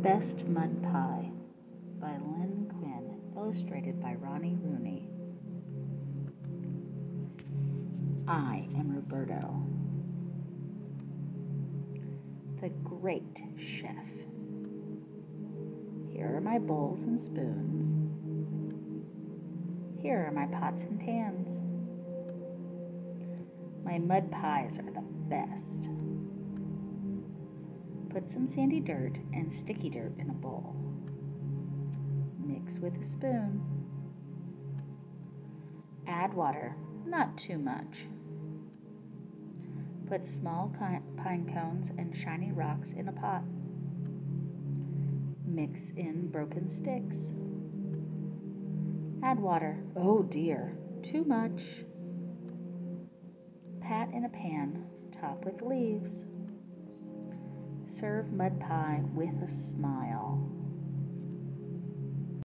Best Mud Pie by Lynn Quinn, illustrated by Ronnie Rooney. I am Roberto, the great chef. Here are my bowls and spoons. Here are my pots and pans. My mud pies are the best. Put some sandy dirt and sticky dirt in a bowl. Mix with a spoon. Add water, not too much. Put small pine cones and shiny rocks in a pot. Mix in broken sticks. Add water. Oh dear, too much. Pat in a pan, top with leaves. Serve mud pie with a smile.